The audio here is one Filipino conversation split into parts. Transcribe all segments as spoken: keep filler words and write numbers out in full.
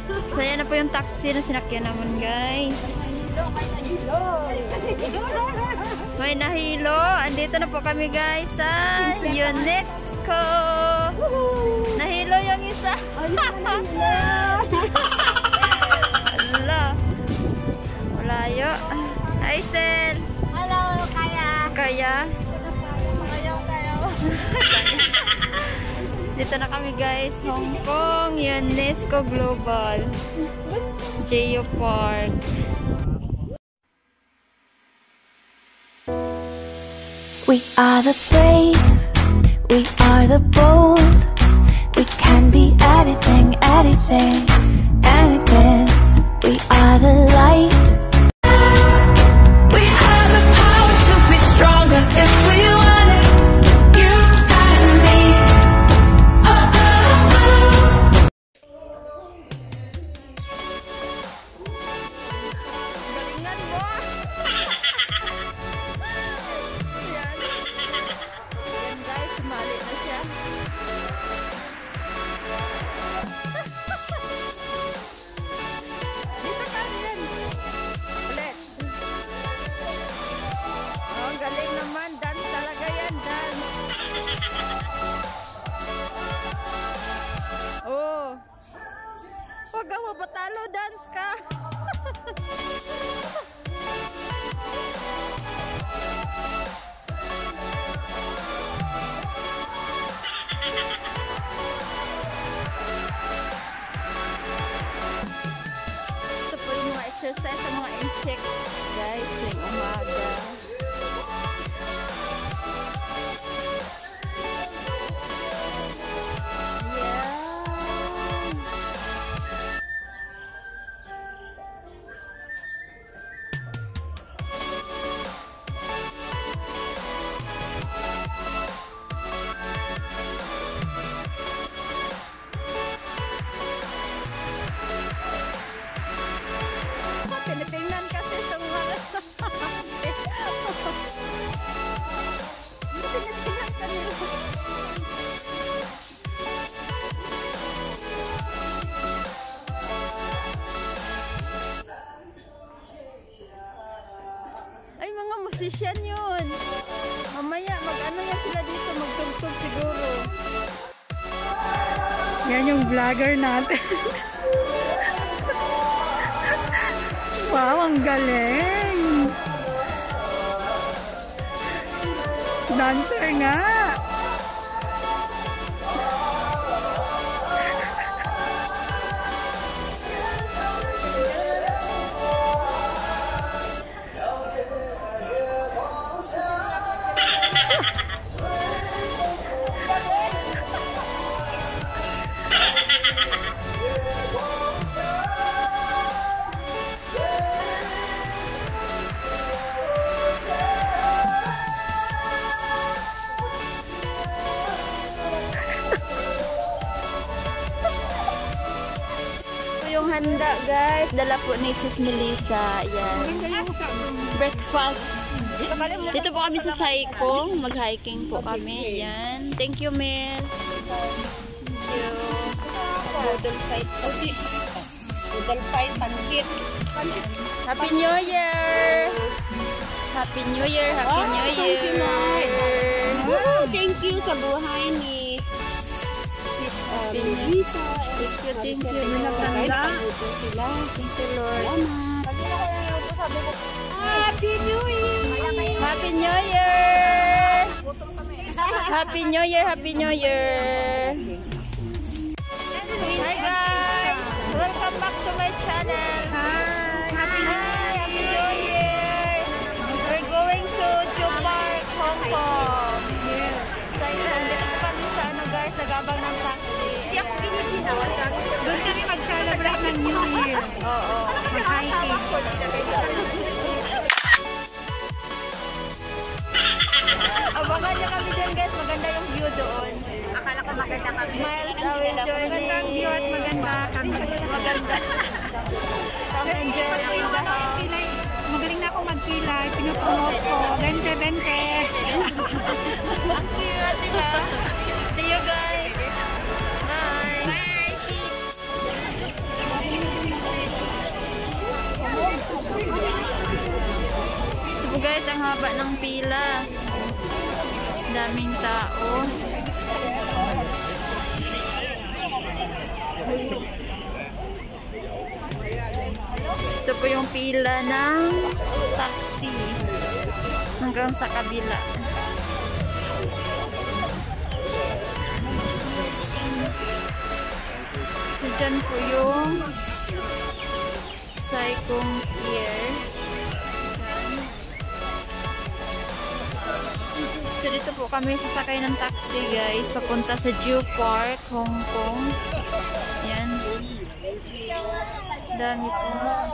So, yan na po yung taxi na sinakyan naman, guys. May nahilo. Andito na po kami, guys, sa UNESCO. Nahilo yung isa. Ala. Malayo. Hi, Sel. Hello, Kaya. Kaya. Kaya, Kaya. Dito na kami, guys. Hong Kong UNESCO Global Geopark. We are the brave, we are the bold. We can be anything, anything, anything. We are the light. We have the power to be stronger if we want it. You and me. Oh, oh, oh. Galingan mo! Yan. Yan, guys. Sumali na siya. Dito ka rin. Ulit. Oh, galing naman. Dance talaga yan. Dance. Oh. Huwag kang mapatalo. Dance ka. Ito po yung mga exercise sa mga insect, guys, tuwing umaga. Yeah. Pinitingnan kasi sa mga pinitingnan ka nila. Ay, mga musician yun. Mamaya, mag-ano yan sila dito, magtugtog siguro. Yan yung vlogger natin. Wow, ang galing! Dancer nga! Yung handa, guys, dala po ni Sis Melissa. Yan. Breakfast. Dito po kami sa Saikong. Mag-hiking po kami. Yan. Thank you, Mel. Thank you. Budol fight. Budol fight, pancit. Happy New Year! Happy New Year! Happy New Year! Oh, thank you sa buhay ni Sis uh, Melissa. Thank you, thank you, Lord. Sila. Thank you, Lord. Happy New Year! Happy New Year! Happy New Year! Happy New Year! Hi guys! Welcome back to my channel! Hi! Happy Happy New Year! We're going to Geopark, Hong Kong. So, yun, dito po kami sa ano guys, nagabang ng taxi. Doon kami mag-celebrate ng New Year. Oo. Mag-hiking. Abangan niyo kami dyan guys, maganda yung view doon. Akala ko maganda kami. Miles away journey. Magandang view at maganda kami. Maganda. Come enjoy the house. Magaling na akong magkilay. Pinupromote ko. Bente, bente. Ang cute, diba? See you guys. Bye. Bye. guys, ang haba ng pila. Daming tao. Ito po yung pila ng taxi hanggang sa kabila. So dyan po yung Saikong Pier. So dito po kami sasakay ng taxi guys papunta sa Zoo Park, Hong Kong. Yan. Dami po.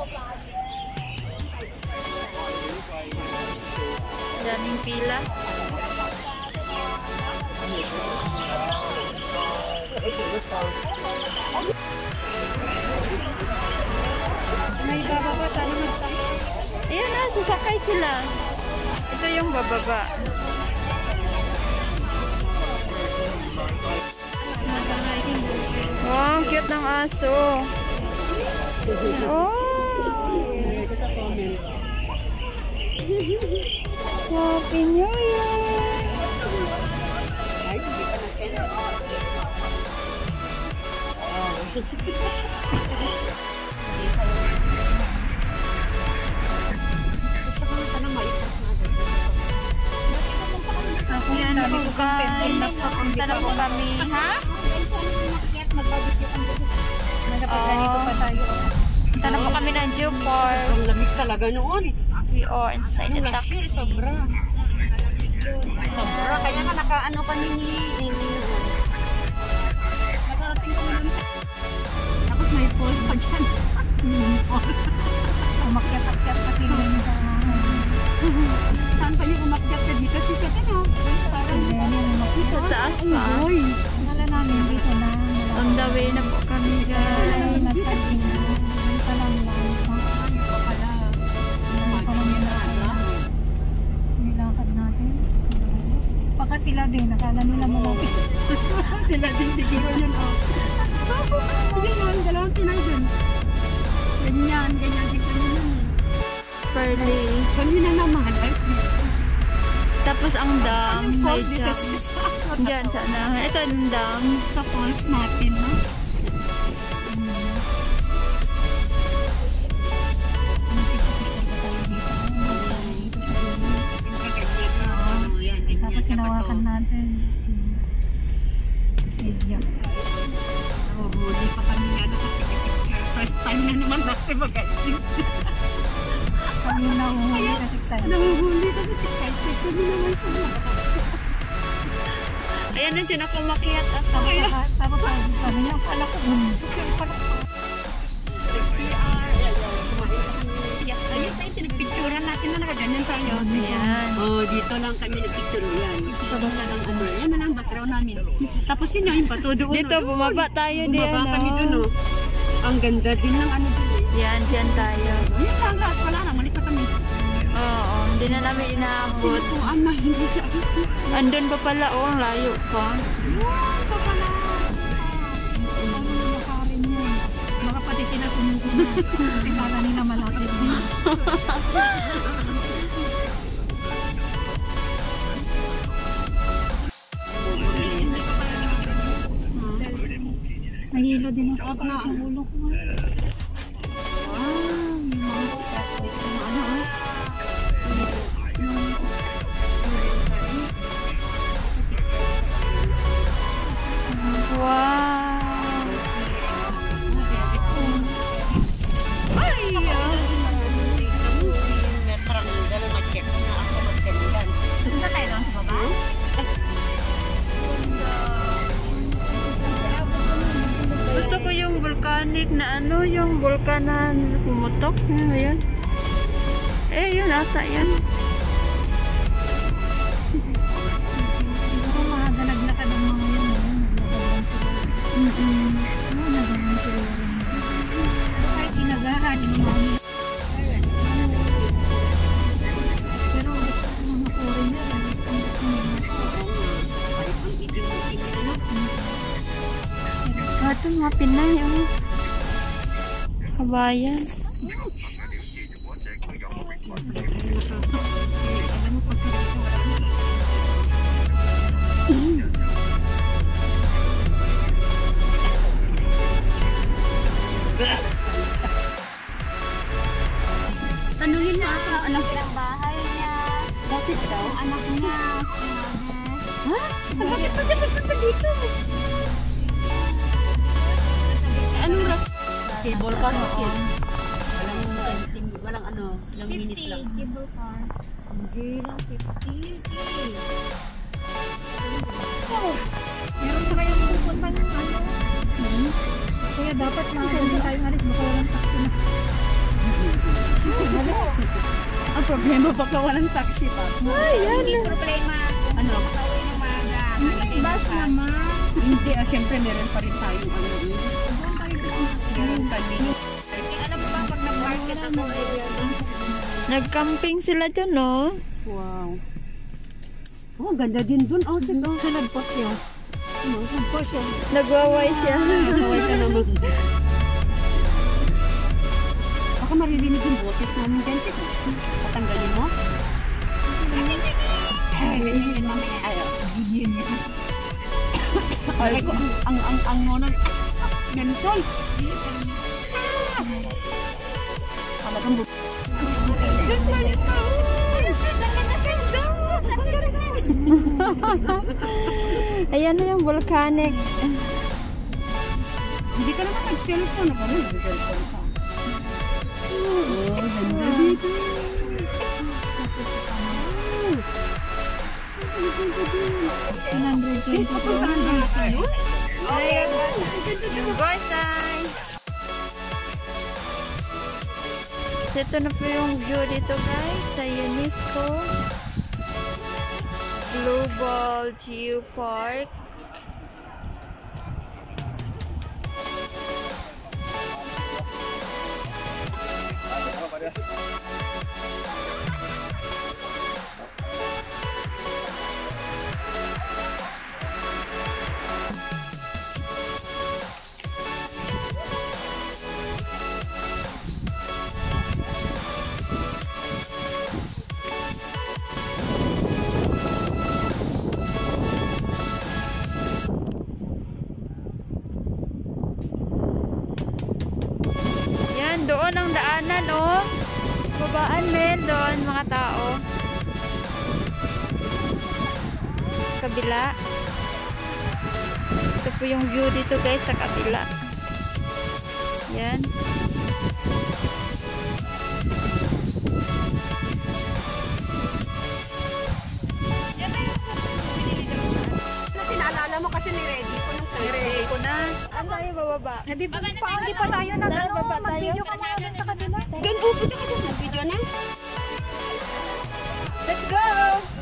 Daming pila. May bababa sana magsakay. Ayan na, sasakay sila. Ito yung bababa. Wow, cute ng aso. Oh. Happy New Year. Ayan na po guys. Papunta na po kami. Ha? Oh. Punta na po kami ng Zoo Park. Ang lamig talaga noon. We are inside the taxi. Sobra. Sobra. Kaya nga nakaano pa ni Nini. Nakarating ko naman siya. Tapos may falls pa dyan. Umakyat-akyat kasi yun. Saan pa niyo umakyat ka dito? Kasi sa kanya. Sa taas pa. Uy. Wala namin dito na. On the way na po kami guys. Nilakad natin. Baka sila din, nakala nila malapit. Sila din siguro yun. Hindi naman, dalawang Pinay din. Ganyan, ganyan din kanina. Pearly. Kanina naman. Tapos ang dam. May Dito jump. sa Diyan sa unahan. Ito ang dam. sa falls natin, no? Tapos sinawakan natin. Iya. Oh, huli pa kami nga nakapikipik. First time na naman natin mag-galing. Kami nahuhuli kasi excited. Nahuhuli kasi excited. Kami naman sa mga. Ayan na dyan ako makiat at Tapos, tapos sabi, sabi niya, pala ko dun. Ayun tayo, pinagpicturan natin na nakaganyan tayo. Ayan. Oh, dito lang kami nagpicture yan. Ito ba na lang ano? Yan na lang background namin. Tapos yun yung bato doon. Dito, bumaba tayo din. Bumaba kami doon, oh. Ang ganda din ng ano doon. Yan, dyan tayo. Yun lang, gas, wala na. Malis na kami. Oo, hindi na namin inaabot. Sinutuan na, hindi sa akin. Andun pa pala, oh, ang layo pa. Yun pa pala. Ang nakarin yun. Baka pati sila sumuko na. Kasi kala nila malapit din. Nahilo din ako sa ang ulo ko. Wow, may mga tikas dito na ano. Wow! Ay! Parang gano'n mag-check na ako mag-check. Punta tayo doon sa baba? Gusto ko yung volcanic na ano, yung volcan na pumutok. Ano yun? Eh, yun ata yan. Siguro mahagalag na ka ng mga yun. Naglagalan sila. Mm-mm. Oo, nagalan sila. Kahit inagahan yung mga pero gusto ko mga foreigner. Gusto ko mga Ah, ito mga Pinay, oh. Kabayan. Alam mo, pag dito wala na. Tanungin mo ako ang anak ng bahay niya. Bakit daw? Anak niya. Ha? Bakit pa siya magpunta dito? Anong ras? Cable car mas yes. Walang, walang ano, walang minute lang. fifty cable car. Hindi lang, fifty. Oh, meron pa kayong pupunta ng ano? Hmm? Kaya dapat makakalimutan tayong alis, baka walang taxi na. Ang problema baka walang taxi pa. Ay, yan. Hindi problema. Ano? Makauwi ng maga. Bus naman. Hindi, ah, syempre meron pa rin tayong ano. Meron kami. Alam mo ba pag nag-market ako Nag-camping sila dyan, no? wow. Oh, ganda din dun. Oh, sis, oh, nag-post yun. Ano, nag-post yun. Nagwaway siya. Nagwaway ka naman. Baka maririnig yung boses namin dyan. Patanggalin mo? Ay, ganyan mamaya. Ayaw, bigyan niya. Ay, ko, ang, ang, ang, ang nonang, ganitol. Talagang buto. Ayan na yung volcanic. Hindi ka naman nag-cellphone. Ako rin, nag-cellphone ka. Oh, ganda dito. Sis, papuntahan ba tayo? Ayan. Guys, guys. Ito na po yung view dito, guys, sa UNESCO Global Geopark. Doon ang daanan, oh. Babaan, Mel. Doon, mga tao. Kabila. Ito po yung view dito, guys, sa kabila. Yan. Naalala mo kasi ni-ready ko nung Thursday ko na. Ano tayo bababa? Hindi pa, pa, hindi pa tayo nag Tara, baba tayo. mag-video ka na sa kanila. Gan, upo na ka doon. Mag-video na. Let's go!